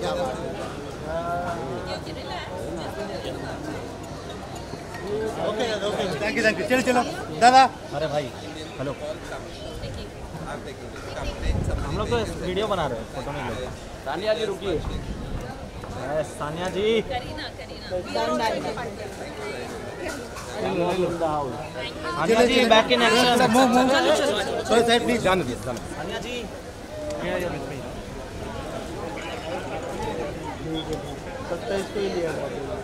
Okay okay, thank you चलो चलो दादा। अरे भाई हेलो, हम लोग तो वीडियो बना रहे हैं, फोटो नहीं ले। सानिया जी रुकिए। Sania ji, Kareena Sania ji back in action. Sorry side please, जाने दीजिए सानिया जी इसको ही लिया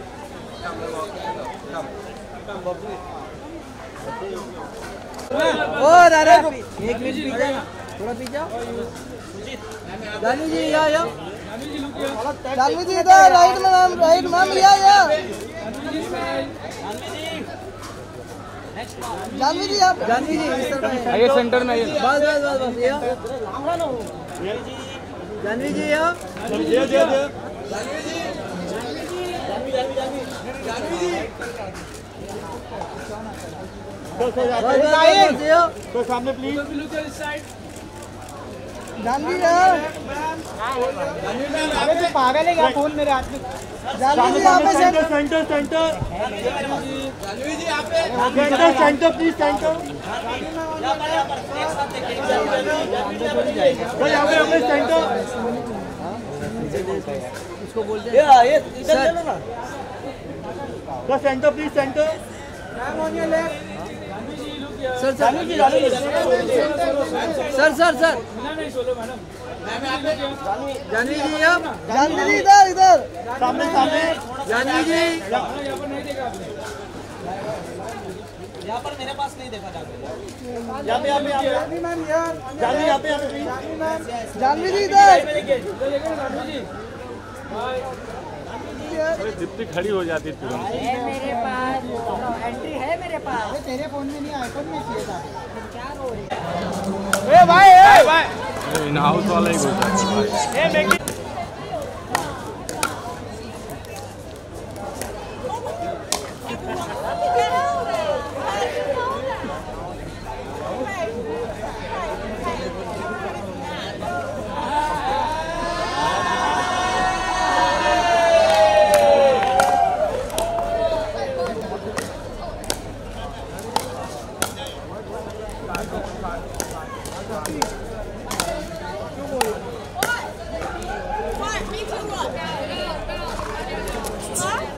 ओ दादा एक मिनट पीछे, थोड़ा पीछे। जानवी जी या जानवी जी इधर राइट में मैम, राइट मैम या जानवी जी आप, जानवी जी आइए सेंटर में आइए। बस बस बस बस या जानवी जी या तो सामने प्लीज। जानवी यार, अरे तो पागल है क्या, फोन मेरे हाथ में। जानवी जी यहाँ पे centre centre centre, Janhvi ji यहाँ पे सेंटर सेंटर प्लीज, सेंटर यहाँ पे सेंटर। उसको बोलते हैं ये इधर चलो ना। The center please, center. Sir sir sir sir sir Janhvi ji आप, जानवी जी इधर इधर सामने सामने, जानवी जी यहाँ पर मेरे पास नहीं देखा जाता। यहाँ पे जानवी जी इधर। जितनी खड़ी हो जाती तुरंत। मेरे पास एंट्री है मेरे पास। तेरे फोन में नहीं, आईफोन में किया था। क्या हो रही है? ए भाई इन हाउस वाला ही बोलता है।